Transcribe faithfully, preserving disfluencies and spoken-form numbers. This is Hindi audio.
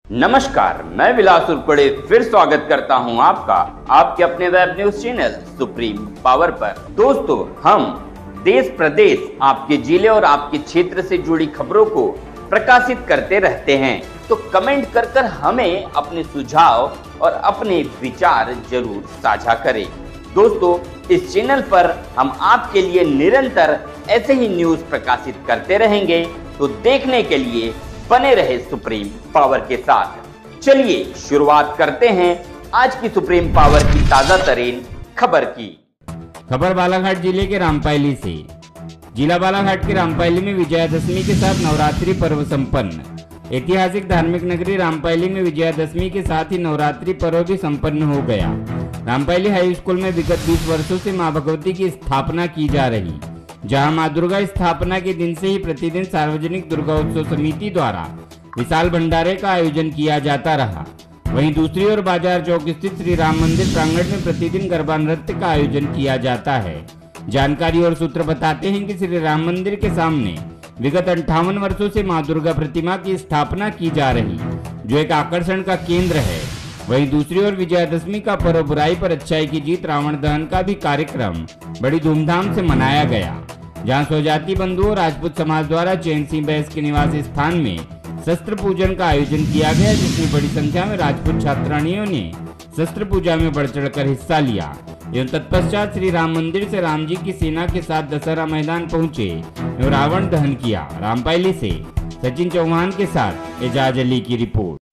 नमस्कार, मैं विलास उर्पड़े फिर स्वागत करता हूं आपका आपके अपने web news channel supreme power पर। दोस्तों, हम देश प्रदेश, आपके जिले और आपके क्षेत्र से जुड़ी खबरों को प्रकाशित करते रहते हैं, तो कमेंट कर कर हमें अपने सुझाव और अपने विचार जरूर साझा करें। दोस्तों, इस चैनल पर हम आपके लिए निरंतर ऐसे ही न्यूज प्रकाशित करते रहेंगे, तो देखने के लिए बने रहे सुप्रीम पावर के साथ। चलिए शुरुआत करते हैं आज की सुप्रीम पावर की ताजा तरीन खबर की। खबर बालाघाट जिले के रामपायली से। जिला बालाघाट के रामपायली में विजयादशमी के साथ नवरात्रि पर्व संपन्न। ऐतिहासिक धार्मिक नगरी रामपायली में विजयादशमी के साथ ही नवरात्रि पर्व भी संपन्न हो गया। रामपायली हाई स्कूल में विगत बीस वर्षों से मां भगवती की स्थापना की जा रही, जहां मां दुर्गा स्थापना के दिन से ही प्रतिदिन सार्वजनिक दुर्गा उत्सव समिति द्वारा विशाल भंडारे का आयोजन किया जाता रहा। वहीं दूसरी ओर बाजार चौक स्थित श्री राम मंदिर प्रांगण में प्रतिदिन गरबा नृत्य का आयोजन किया जाता है। जानकारी और सूत्र बताते हैं कि श्री राम मंदिर के सामने विगत अंठावन वर्षों से मां दुर्गा प्रतिमा की स्थापना की जा रही, जो एक आकर्षण का केंद्र है। वहीं दूसरी ओर विजयादशमी का पर्व बुराई पर अच्छाई की जीत रावण दहन का भी कार्यक्रम बड़ी धूमधाम से मनाया गया, जहां स्वजाति बंधुओं राजपूत समाज द्वारा चैन सिंह बैस के निवास स्थान में शस्त्र पूजन का आयोजन किया गया, जिसमें बड़ी संख्या में राजपूत छात्रानियों ने शस्त्र पूजा में बढ़ चढ़कर हिस्सा लिया एवं तत्पश्चात श्री राम मंदिर से राम जी की सेना के साथ दशहरा मैदान पहुंचे एवं रावण दहन किया। रामपायली से सचिन चौहान के साथ एजाज अली की रिपोर्ट।